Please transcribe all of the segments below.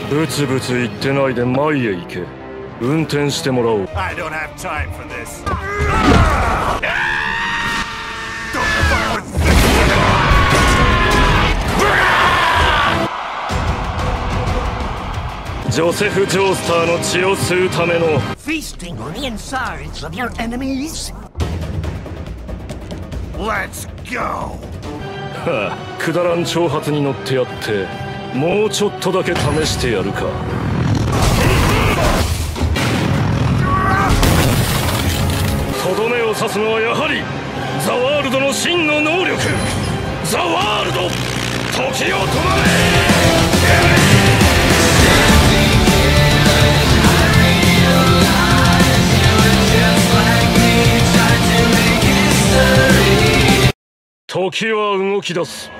ブツブツ言ってないで前へ行け。運転してもらおう。 I don't have time for this. ジョセフ・ジョースターの血を吸うための Feasting on the insides of your enemies? Let's go. はあ、くだらん挑発に乗ってやってもうちょっとだけ試してやるか。とどめを刺すのはやはりザ・ワールドの真の能力。ザ・ワールド、時を止まれ。時は動き出す。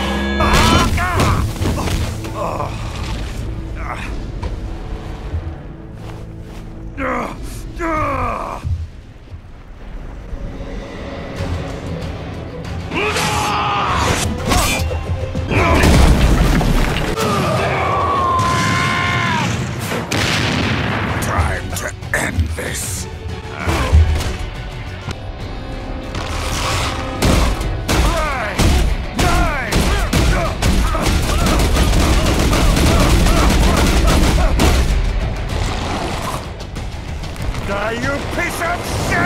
Time to end this. Die, you piece of shit!